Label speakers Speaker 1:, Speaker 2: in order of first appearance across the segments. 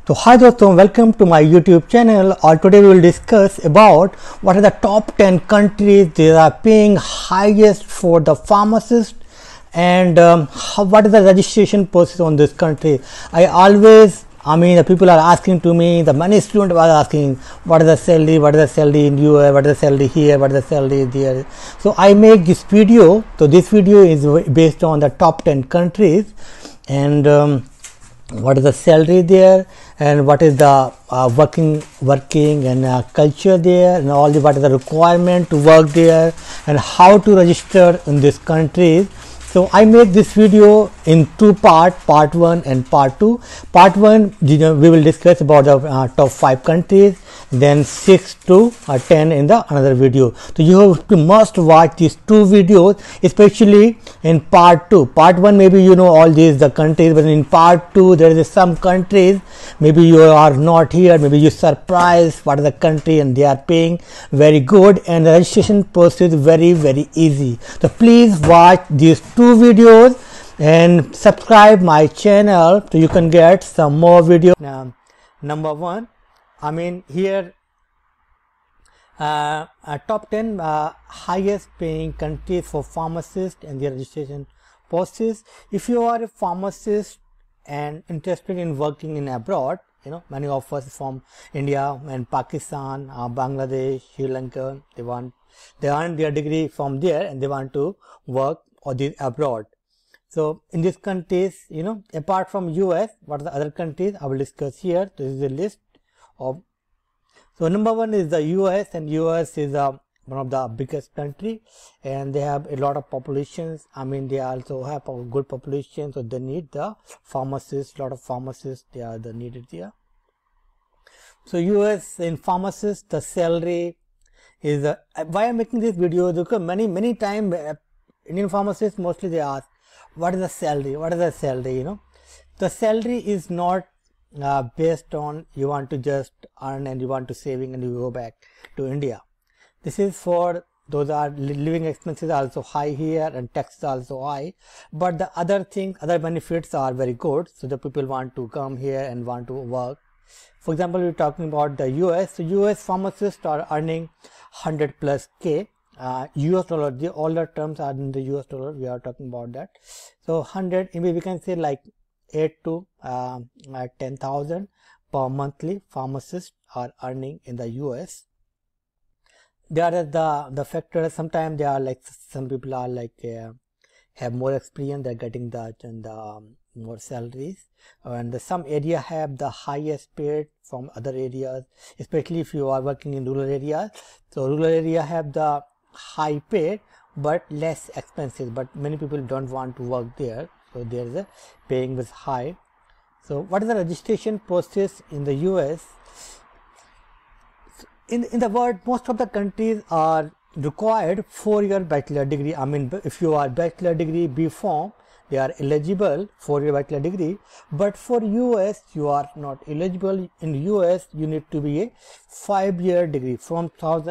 Speaker 1: So hi दोस्तों, welcome to my YouTube channel. और today we will discuss about what are the top 10 countries that are paying highest for the pharmacist and what is the registration process on this country. The people are asking to me, the many students are asking what is the salary in US, what is the salary here, what is the salary there. So I make this video. So this video is based on the top 10 countries and what is the salary there and what is the working and culture there, and all what is the requirement to work there and how to register in this country. So I make this video in two parts, part 1 and part 2. Part 1, we will discuss about the top 5 countries, then 6 to 10 in the another video. So you have to must watch these two videos, especially in part 2. Part 1 maybe you know all these the countries, but in part 2 there is some countries maybe you are not here, maybe you surprised what is the country and they are paying very good, and the registration process is very easy. So please watch these two videos and subscribe my channel so you can get some more videos. Number 1, here top 10 highest paying countries for pharmacists and their registration process. If you are a pharmacist and interested in working in abroad, many of us from India and Pakistan, Bangladesh, Sri Lanka, they earn their degree from there and they want to work or this abroad. So in these countries, apart from US, what are the other countries I will discuss here. This is a list of. So number 1 is the US, and US is one of the biggest country, and they have a lot of populations. They also have a good population, so they need the pharmacists. A lot of pharmacists they are needed there. So US in pharmacists, the salary is why I'm making this video, because many times Indian pharmacists mostly they ask what is the salary, the salary is not based on you want to just earn and you want to saving and you go back to India. This is for those are living expenses are also high here and taxes also high, but the other benefits are very good, so the people want to come here and want to work. For example, we're talking about the US. So US pharmacists are earning 100 plus K US dollar. All the terms are in the US dollar. We are talking about that. So 100, maybe we can say like 8 to 10,000 per monthly pharmacists are earning in the US. There is the factors. Sometimes they are like some people are like have more experience. They're getting the more salaries, and some area have the highest paid from other areas, especially if you are working in rural areas. So rural area have the high paid but less expensive, but many people don't want to work there, so there is a paying was high. So what is the registration process in the US? In the world, most of the countries are required 4-year bachelor degree. If you are bachelor degree B Pharm, they are eligible 4-year bachelor degree, but for US you are not eligible. In US you need to be a 5-year degree. From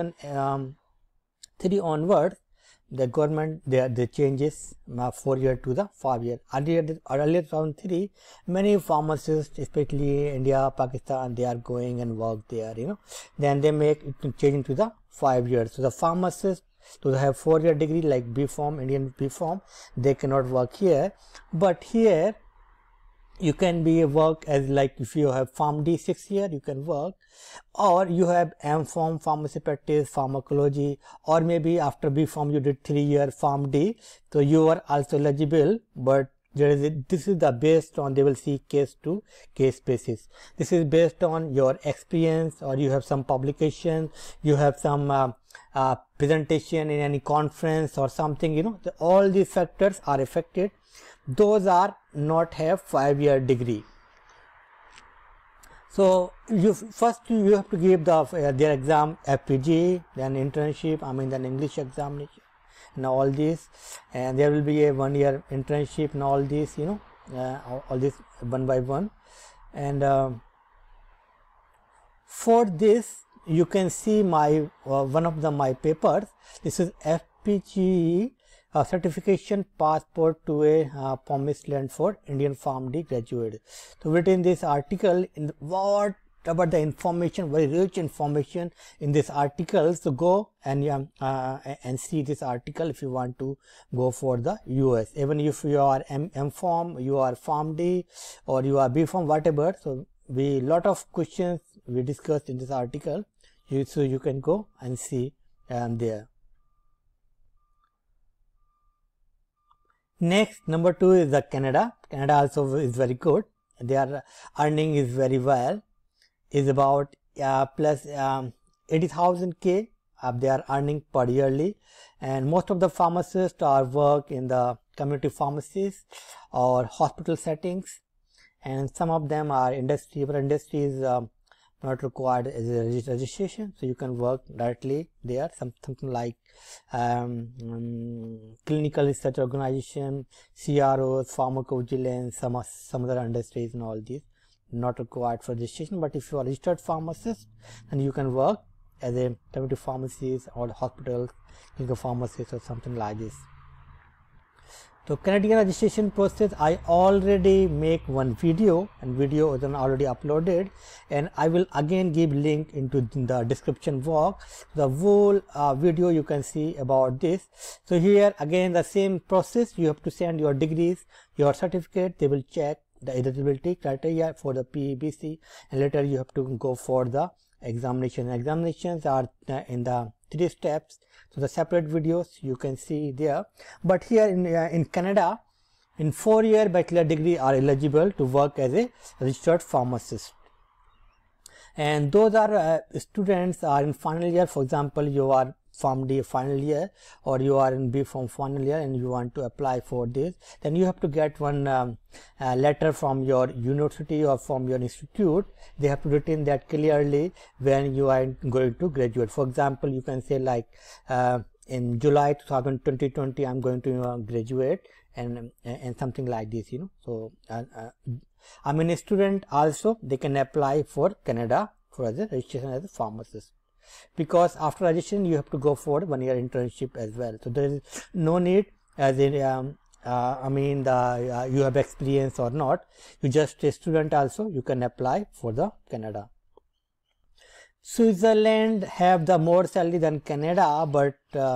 Speaker 1: 2003 onwards, the government they changes 4-year to the 5-year. Earlier 2003, many pharmacists, especially India, Pakistan, they are going and work there. Then they make it change to the 5 years. So the pharmacists to have 4-year degree like B Pharm, Indian B Pharm, they cannot work here. But here you can be work as like if you have Pharm D 6 year you can work, or you have M Pharm, pharmacy practice, pharmacology, or maybe after B Pharm you did 3-year Pharm D, so you are also eligible. But this is the based on, they will see case to case basis. This is based on your experience, or you have some publication, you have some presentation in any conference or something. All these factors are affected. Those are not have 5-year degree. So you have to give their exam, FPG, then internship, then English examination and all this, and there will be a 1-year internship and all this, all this one by one. And for this you can see my one of my papers. This is FPG certification passport to a promised land for Indian PharmD graduate. So written this article in what about the information, very rich information in this article. So go and see this article if you want to go for the US. Even if you are M.Pharm, you are PharmD, or you are B.Pharm, whatever. So we lot of questions we discussed in this article. So you can go and see there. Next, number 2 is the Canada. Canada also is very good. Their earning is very well. Is about plus 80,000 K they are earning per yearly, and most of the pharmacists are work in the community pharmacies or hospital settings, and some of them are industry, but industry is not required as a registration, so you can work directly there. Something like clinical research organization, CROs, pharmacovigilance, some other industries and all these. Not required for registration, but if you are registered pharmacist, then you can work as a community pharmacist or hospitals, clinical pharmacist or something like this. So Canadian registration process, I already make one video, and video is already uploaded, and I will again give link into the description box. The whole video you can see about this. So here again the same process, you have to send your degrees, your certificate, they will check the eligibility criteria for the PEBC, and later you have to go for the examination. Examinations are in the 3 steps, so the separate videos you can see there. But here in Canada, in 4-year bachelor degree are eligible to work as a registered pharmacist, and those are students are in final year. For example, you are PharmD final year, or you are in B.Pharm final year and you want to apply for this, then you have to get one letter from your university or from your institute. They have to written that clearly when you are going to graduate. For example, you can say like in July 2020 I'm going to graduate, and something like this, you know. So I mean a student also they can apply for Canada for as a registration as a pharmacist, because after registration you have to go for 1-year internship as well. So there is no need as in I mean you have experience or not, you just a student also you can apply for the Canada. Switzerland have the more salary than Canada, but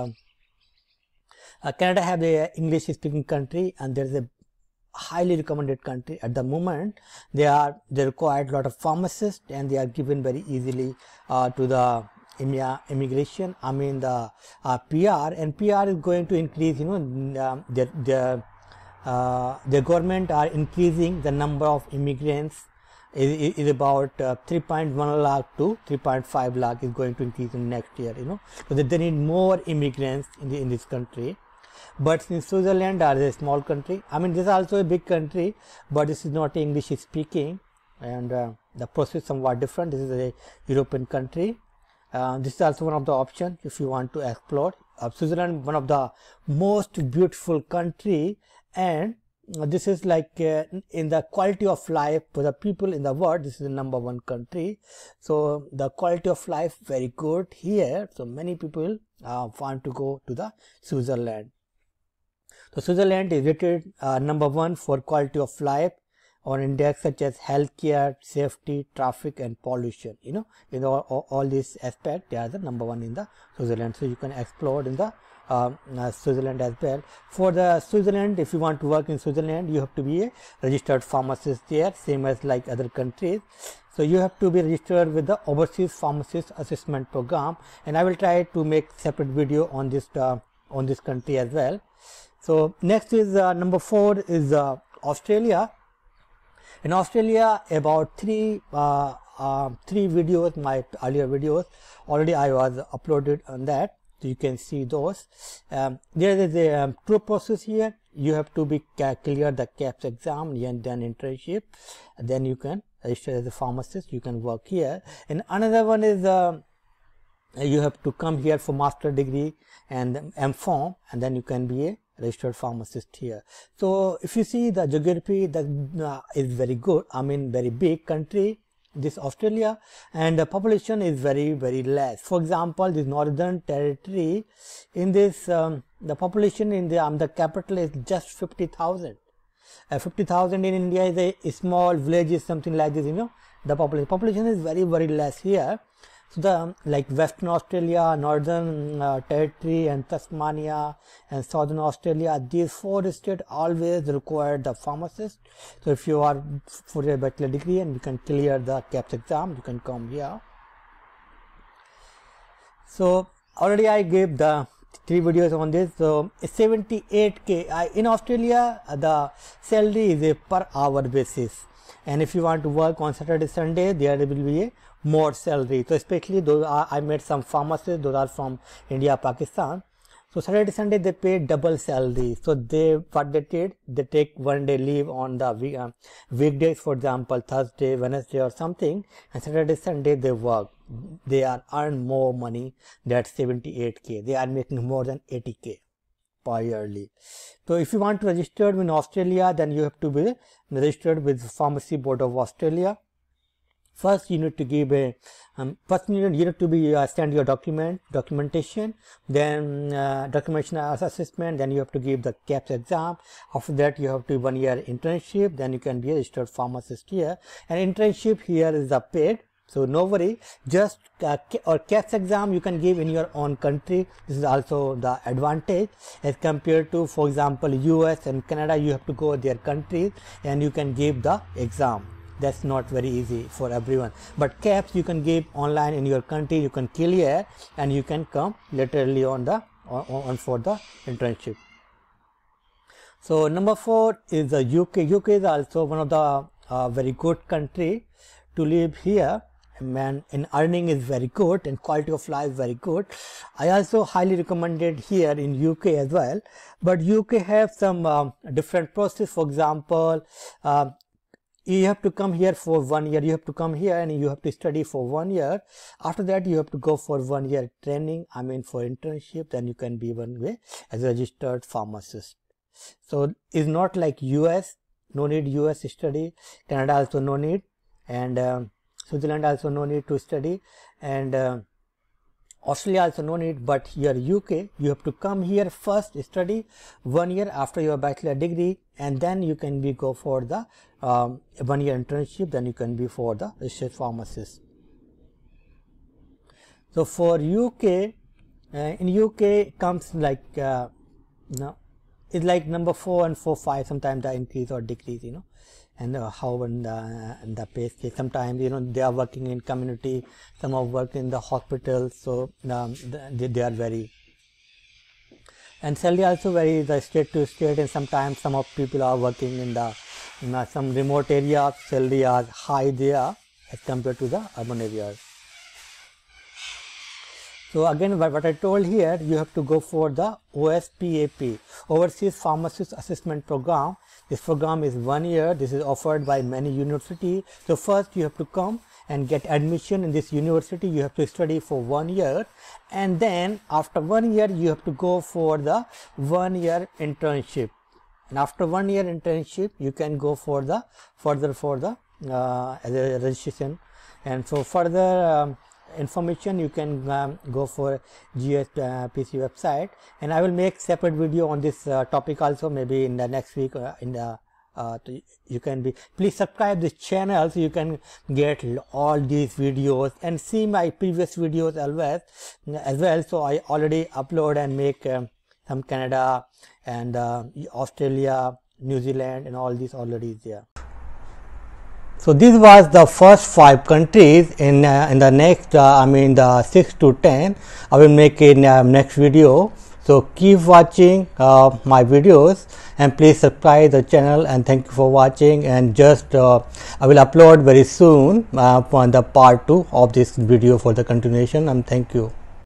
Speaker 1: Canada have the English speaking country, and there is a highly recommended country at the moment. They require a lot of pharmacists, and they are given very easily to the immigration, I mean the PR, and PR is going to increase, you know, the government are increasing the number of immigrants is about 3.1 lakh to 3.5 lakh is going to increase in next year, you know. So they need more immigrants in this country. But in Switzerland are a small country, I mean this is also a big country, but this is not English speaking, and the process is somewhat different. This is a European country. This is also one of the options if you want to explore. Switzerland, one of the most beautiful country, and this is like in the quality of life for the people in the world, this is the #1 country. So the quality of life very good here. So many people want to go to the Switzerland. So Switzerland is rated #1 for quality of life on index such as healthcare, safety, traffic, and pollution. You know, in all these aspects, they are the #1 in the Switzerland. So you can explore in the Switzerland as well. For the Switzerland, if you want to work in Switzerland, you have to be a registered pharmacist there, same as like other countries. So you have to be registered with the Overseas Pharmacist Assessment Program, and I will try to make separate video on this country as well. So next is number 4 is Australia. In Australia, about three videos, my earlier videos, already I was uploaded on that. So you can see those. There is a true process here. You have to be clear the CAPS exam and then internship. Then you can register as a pharmacist. You can work here. And another one is you have to come here for master degree and M.Pharm, and then you can be a registered pharmacist here. So if you see the geography, that is very good. I mean very big country, this Australia, and the population is very less. For example, this Northern Territory, in this The population in the capital is just 50,000. 50,000 in India is a small village, is something like this, you know. The population is very, very less here. So the like Western Australia, Northern Territory and Tasmania and Southern Australia, these 4 states always require the pharmacist. So if you are for a bachelor degree and you can clear the CAPS exam, you can come here. So already I gave the 3 videos on this. So 78k in Australia, the salary is a per hour basis, and if you want to work on Saturday, Sunday, there will be a more salary. So especially those I met some pharmacists, those are from India, Pakistan. So Saturday, Sunday they pay double salary. So what they did, they take 1 day leave on the weekdays, for example Thursday, Wednesday or something, and Saturday, Sunday they work. They earn more money than 78k. They are making more than 80k per yearly. So if you want to register in Australia, then you have to be registered with Pharmacy Board of Australia. First you need to give a you need to be send your documentation, then documentation assessment, then you have to give the CAPS exam. After that you have to 1 year internship, then you can be a registered pharmacist here. And internship here is the paid, so no worry, just or CAPS exam you can give in your own country. This is also the advantage as compared to, for example, US and Canada. You have to go their countries and you can give the exam. That's not very easy for everyone, but CAPS you can give online in your country, you can clear and you can come literally on for the internship. So number 4 is the UK. UK is also one of the very good country to live here, and earning is very good and quality of life very good. I also highly recommended here in UK as well, but UK have some different process. For example, you have to come here for 1 year. You have to come here and you have to study for 1 year. After that you have to go for 1 year training, for internship, then you can be one way as a registered pharmacist. So it's not like US, no need US study, Canada also no need, and Switzerland also no need to study, and Australia also no need. But here UK, you have to come here first, study 1 year after your bachelor degree, and then you can go for the 1 year internship, then you can be for the research pharmacist. So for UK, in UK comes like it's like number 4 and 4, 5, sometimes the increase or decrease, you know, and how in the pay scale. Sometimes, you know, they are working in community, some are working in the hospital, so they are very, and salary also varies the state to state, and sometimes some of people are working in the some remote areas, salary are high there as compared to the urban areas. So again, what I told here, you have to go for the OSPAP, Overseas Pharmacist Assessment Program. This program is 1 year. This is offered by many universities. So first you have to come and get admission in this university. You have to study for 1 year, and then after 1 year you have to go for the 1 year internship. And after 1 year internship, you can go for the further for the as a registration. And so further information you can go for GSPC website, and I will make separate video on this topic also, maybe in the next week. You can be, please subscribe this channel so you can get all these videos and see my previous videos as well. So I already upload and make some Canada and Australia, New Zealand, and all these already is there. So this was the first 5 countries. In the next the 6 to 10 I will make in next video. So keep watching my videos, and please subscribe the channel, and thank you for watching. And just I will upload very soon on the part 2 of this video for the continuation, and thank you.